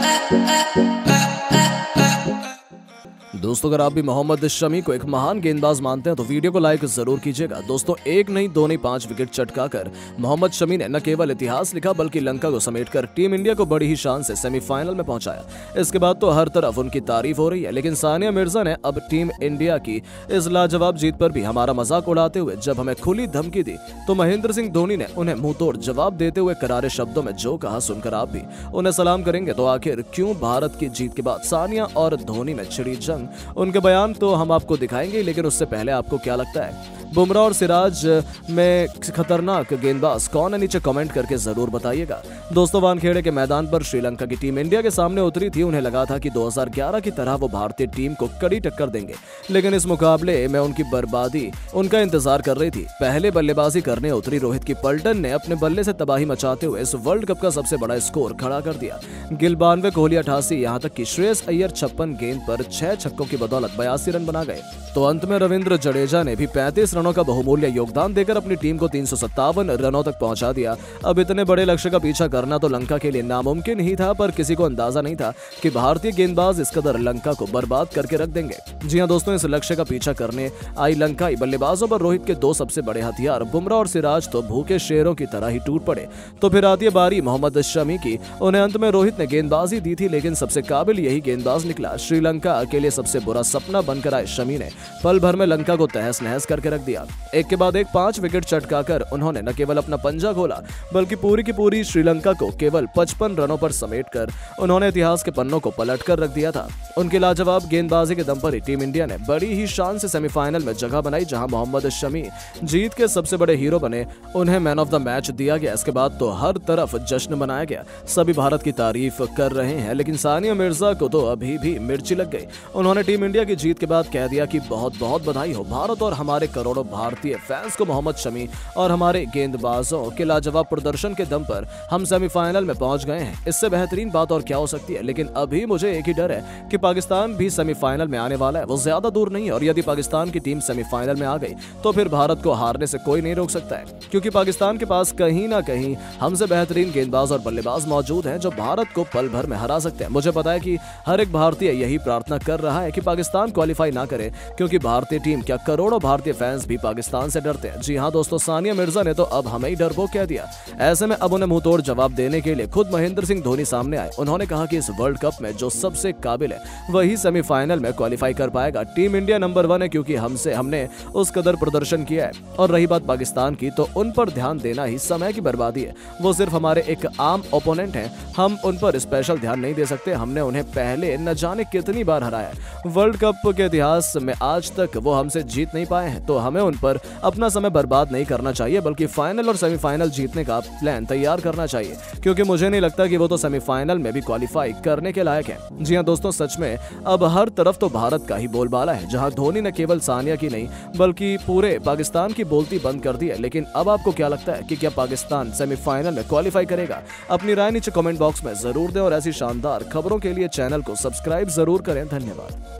दोस्तों, अगर आप भी मोहम्मद शमी को एक महान गेंदबाज मानते हैं तो वीडियो को लाइक जरूर कीजिएगा। दोस्तों, एक नहीं दो नहीं 5 विकेट चटकाकर मोहम्मद शमी ने न केवल इतिहास लिखा बल्कि लंका को समेटकर टीम इंडिया को बड़ी ही शान से सेमीफाइनल में पहुंचाया। इसके बाद तो हर तरफ उनकी तारीफ हो रही है, लेकिन सानिया मिर्जा ने अब टीम इंडिया की इस लाजवाब जीत पर भी हमारा मजाक उड़ाते हुए जब हमें खुली धमकी दी तो महेंद्र सिंह धोनी ने उन्हें मुंहतोड़ जवाब देते हुए करारे शब्दों में जो कहा सुनकर आप भी उन्हें सलाम करेंगे। तो आखिर क्यों भारत की जीत के बाद सानिया और धोनी में छिड़ी जंग, उनके बयान तो हम आपको दिखाएंगे, लेकिन उससे पहले आपको क्या लगता है बुमराह और सिराज में खतरनाक गेंदबाज कौन है? नीचे कमेंट करके जरूर बताइएगा। दोस्तों, वानखेड़े के मैदान पर श्रीलंका की टीम इंडिया के सामने उतरी थी। उन्हें लगा था कि 2011 की तरह वो भारतीय टीम को कड़ी टक्कर देंगे, लेकिन इस मुकाबले में उनकी बर्बादी उनका इंतजार कर रही थी। पहले बल्लेबाजी करने उतरी रोहित की पलटन ने अपने बल्ले से तबाही मचाते हुए इस वर्ल्ड कप का सबसे बड़ा स्कोर खड़ा कर दिया। गिल 92, कोहली 88, यहाँ तक कि श्रेयस अय्यर 56 गेंद पर 6 छक्कों की बदौलत 82 रन बना गए। तो अंत में रविंद्र जडेजा ने भी 35 रनों का बहुमूल्य योगदान देकर अपनी टीम को 357 रनों तक पहुंचा दिया। अब इतने बड़े लक्ष्य का पीछा करना तो लंका के लिए नामुमकिन ही था, पर किसी को अंदाजा नहीं था कि भारतीय गेंदबाज इस कदर लंका को बर्बाद करके रख देंगे। जी हां दोस्तों, इस लक्ष्य का पीछा करने आई लंकाई बल्लेबाजों पर रोहित के 2 सबसे बड़े हथियार बुमराह और सिराज तो भूखे शेरों की तरह ही टूट पड़े। तो फिर आती है बारी मोहम्मद शमी की। उन्हें अंत में रोहित ने गेंदबाजी दी थी, लेकिन सबसे काबिल यही गेंदबाज निकला। श्रीलंका के लिए सबसे बुरा सपना बनकर आए शमी ने पल भर में लंका को तहस नहस करके रख दिया। एक के बाद एक 5 विकेट चटकाकर उन्होंने न केवल अपना पंजा खोला बल्कि पूरी की पूरी श्रीलंका को केवल 55 रनों पर समेटकर उन्होंने इतिहास के पन्नों को पलट कर रख दिया था। उनकी लाजवाब गेंदबाजी के दम पर ही टीम इंडिया ने बड़ी ही शान से सेमीफाइनल में जगह बनाई, जहां मोहम्मद शमी जीत के सबसे बड़े हीरो बने। उन्हें मैन ऑफ द मैच दिया गया। इसके बाद तो हर तरफ जश्न मनाया गया। सभी भारत की तारीफ कर रहे हैं, लेकिन सानिया मिर्जा को तो अभी भी मिर्ची लग गई। उन्होंने टीम इंडिया की जीत के बाद कह दिया कि बहुत बहुत बधाई हो भारत और हमारे करोड़ों भारतीय फैंस को। मोहम्मद शमी और हमारे गेंदबाजों के लाजवाब प्रदर्शन के दम पर हम सेमीफाइनल में पहुंच गए हैं। इससे बेहतरीन बात और क्या हो सकती है? लेकिन अभी मुझे एक ही डर है कि पाकिस्तान भी सेमीफाइनल में आने वाला है। वो ज्यादा दूर नहीं है, और यदि पाकिस्तान की टीम सेमीफाइनल में आ गई तो फिर भारत को हारने से कोई नहीं रोक सकता है, क्योंकि पाकिस्तान के पास कहीं ना कहीं हमसे बेहतरीन गेंदबाज और बल्लेबाज मौजूद हैं जो भारत को पल भर में हरा सकते हैं। मुझे पता है कि हर एक भारतीय यही प्रार्थना कर रहा है कि पाकिस्तान क्वालिफाई ना करे, क्योंकि भारतीय टीम क्या करोड़ों भारतीय फैंस भी पाकिस्तान से डरते हैं। जी हां दोस्तों, सानिया मिर्जा ने तो अब हमें ही डरपोक कह दिया। ऐसे में अब उन्हें मुंहतोड़ जवाब देने के लिए खुद महेंद्र सिंह धोनी सामने आए। उन्होंने कहा कि इस वर्ल्ड कप में जो सबसे काबिल है वही सेमीफाइनल में क्वालिफाई कर पाएगा। टीम इंडिया नंबर 1 है, क्योंकि हमने उस कदर प्रदर्शन किया है। और रही बात पाकिस्तान की, तो उन पर ध्यान देना ही समय की बर्बादी है। वो सिर्फ हमारे एक आम ओपोनेंट हैं, हम उन पर स्पेशल ध्यान नहीं दे सकते। हमने उन्हें पहले न जाने कितनी बार हराया है। वर्ल्ड कप के इतिहास में आज तक वो हमसे जीत नहीं पाए हैं, तो हमें उन पर अपना समय बर्बाद नहीं करना चाहिए, बल्कि फाइनल और सेमीफाइनल जीतने का प्लान तैयार करना चाहिए, क्योंकि मुझे नहीं लगता कि वो तो सेमीफाइनल में भी क्वालिफाई करने के लायक है। जी हां दोस्तों, सच में अब हर तरफ तो भारत का ही बोलबाला है, जहां धोनी ने केवल सानिया की नहीं बल्कि पूरे पाकिस्तान की बोलती बंद कर दी है। लेकिन अब आपको क्या लगता है कि क्या पाकिस्तान सेमीफाइनल में क्वालिफाई करेगा? अपनी राय नीचे कमेंट बॉक्स में जरूर दें, और ऐसी शानदार खबरों के लिए चैनल को सब्सक्राइब जरूर करें। धन्यवाद।